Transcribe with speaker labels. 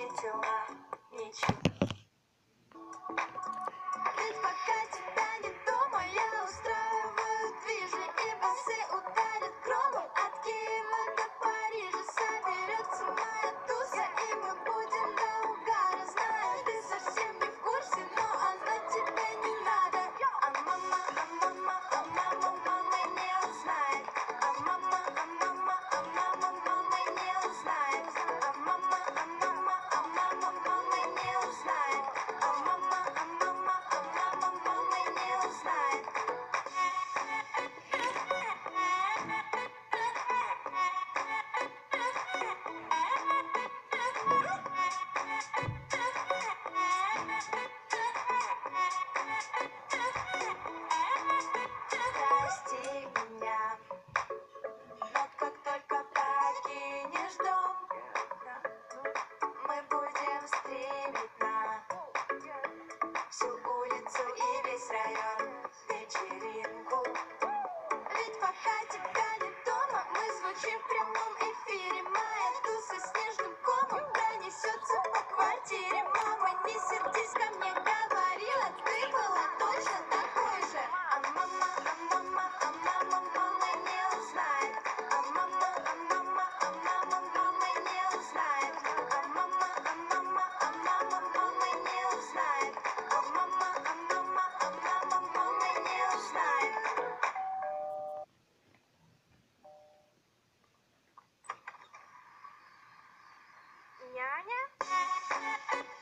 Speaker 1: заметила ничего. Ведь пока тебя не дома, я устраиваю движи, и басы ударят громом. От Киева до Парижа соберется моя туса, и мы будем до угара. Знаю, ты совсем не в курсе, но оно тебе не надо. А мама не узнает. А мама не узнает. А мама не узнает. А мама не узнает. Прости меня, но как только покинешь дом, мы будем стримить на всю улицу и весь район вечеринку. Ведь пока тебя не дома, мы звучим в прямом эфире. Моя туса снежным комом пронесется по квартире. Мама, не сердись, ко мне говорила, ты была точно такой же. А мама не узнает. А мама не узнает. А мама не узнает. А мама не узнает. Няня?